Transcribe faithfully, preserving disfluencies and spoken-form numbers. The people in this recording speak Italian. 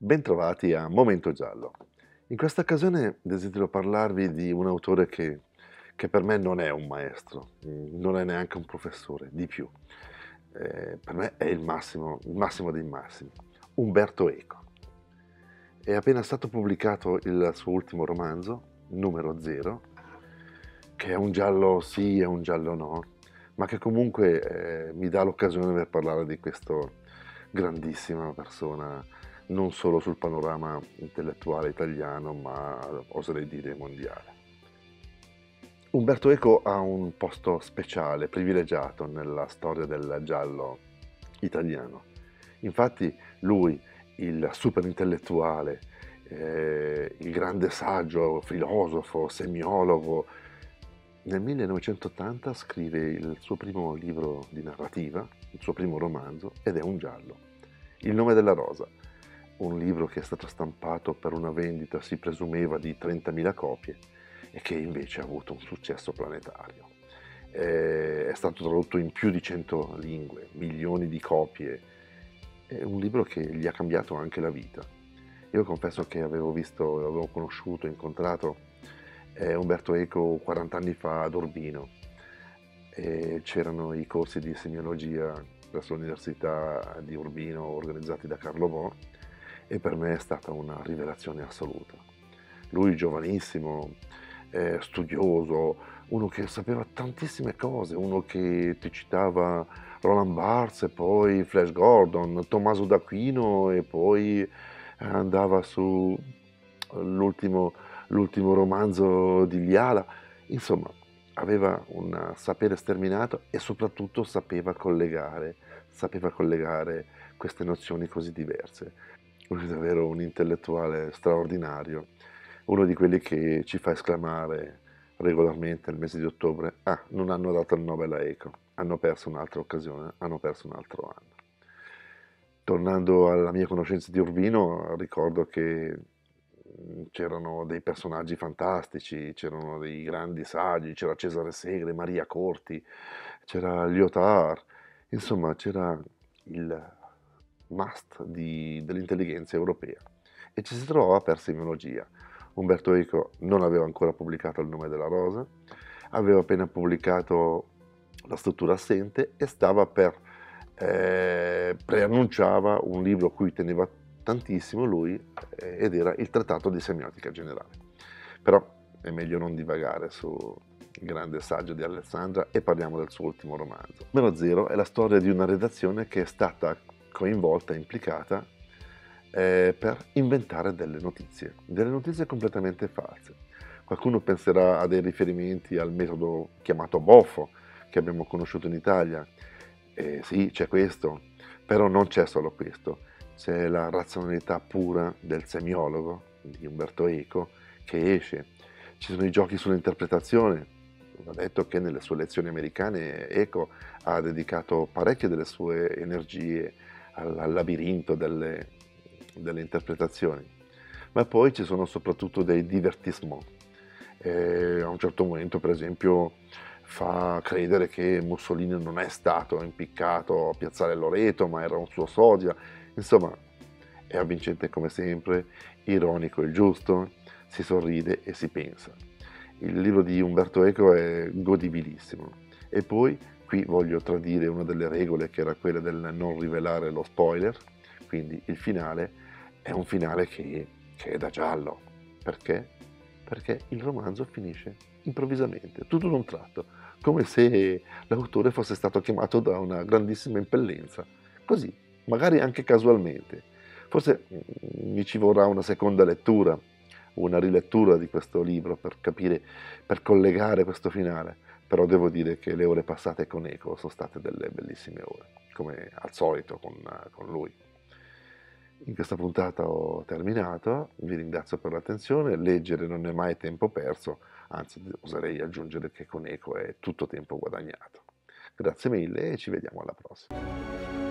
Bentrovati a Momento Giallo. In questa occasione desidero parlarvi di un autore che, che per me non è un maestro, mm, non è neanche un professore, di più. Eh, per me è il massimo, il massimo dei massimi, Umberto Eco. È appena stato pubblicato il suo ultimo romanzo, Numero Zero, che è un giallo sì e un giallo no, ma che comunque eh, mi dà l'occasione per parlare di questa grandissima persona, non solo sul panorama intellettuale italiano, ma oserei dire mondiale. Umberto Eco ha un posto speciale, privilegiato nella storia del giallo italiano. Infatti lui, il super intellettuale, eh, il grande saggio, filosofo, semiologo, nel millenovecentottanta scrive il suo primo libro di narrativa, il suo primo romanzo, ed è un giallo. Il nome della rosa, un libro che è stato stampato per una vendita, si presumeva, di trentamila copie e che invece ha avuto un successo planetario. È stato tradotto in più di cento lingue, milioni di copie. È un libro che gli ha cambiato anche la vita. Io confesso che avevo visto, avevo conosciuto, incontrato eh, Umberto Eco quaranta anni fa ad Urbino. E c'erano i corsi di semiologia presso l'Università di Urbino organizzati da Carlo Bo, e per me è stata una rivelazione assoluta. Lui giovanissimo, eh, studioso, uno che sapeva tantissime cose, uno che ti citava Roland Barthes e poi Flash Gordon, Tommaso d'Aquino e poi andava su l'ultimo, l'ultimo romanzo di Liala. Insomma, aveva un sapere sterminato e soprattutto sapeva collegare, sapeva collegare queste nozioni così diverse. Lui è davvero un intellettuale straordinario, uno di quelli che ci fa esclamare regolarmente nel mese di ottobre: ah, non hanno dato il Nobel a Eco, hanno perso un'altra occasione, hanno perso un altro anno. Tornando alla mia conoscenza di Urbino, ricordo che c'erano dei personaggi fantastici, c'erano dei grandi saggi, c'era Cesare Segre, Maria Corti, c'era Lyotard, insomma c'era il must di, dell'intelligenza europea, e ci si trovava per semiologia. Umberto Eco non aveva ancora pubblicato Il nome della rosa, aveva appena pubblicato La struttura assente e stava per eh, preannunciava un libro a cui teneva tantissimo lui, eh, ed era il Trattato di semiotica generale. Però è meglio non divagare sul grande saggio di Alessandria e parliamo del suo ultimo romanzo. Numero Zero è la storia di una redazione che è stata coinvolta, implicata eh, per inventare delle notizie, delle notizie completamente false. Qualcuno penserà a dei riferimenti al metodo chiamato Boffo, che abbiamo conosciuto in Italia. Eh, sì, c'è questo, però non c'è solo questo, c'è la razionalità pura del semiologo di Umberto Eco che esce. Ci sono i giochi sull'interpretazione. Va detto che nelle sue lezioni americane Eco ha dedicato parecchie delle sue energie al, al labirinto delle, delle interpretazioni, ma poi ci sono soprattutto dei divertissement. Eh, a un certo momento, per esempio, fa credere che Mussolini non è stato impiccato a Piazzale Loreto, ma era un suo sosia. Insomma, è avvincente come sempre, ironico il giusto, si sorride e si pensa. Il libro di Umberto Eco è godibilissimo. E poi, qui voglio tradire una delle regole, che era quella del non rivelare lo spoiler, quindi il finale è un finale che, che è da giallo. Perché? Perché il romanzo finisce improvvisamente, tutto d'un tratto, come se l'autore fosse stato chiamato da una grandissima impellenza, così, magari anche casualmente. Forse mm, mi ci vorrà una seconda lettura, una rilettura di questo libro per capire, per collegare questo finale, però devo dire che le ore passate con Eco sono state delle bellissime ore, come al solito con, con lui. In questa puntata ho terminato, vi ringrazio per l'attenzione. Leggere non è mai tempo perso, anzi oserei aggiungere che con Eco è tutto tempo guadagnato. Grazie mille e ci vediamo alla prossima.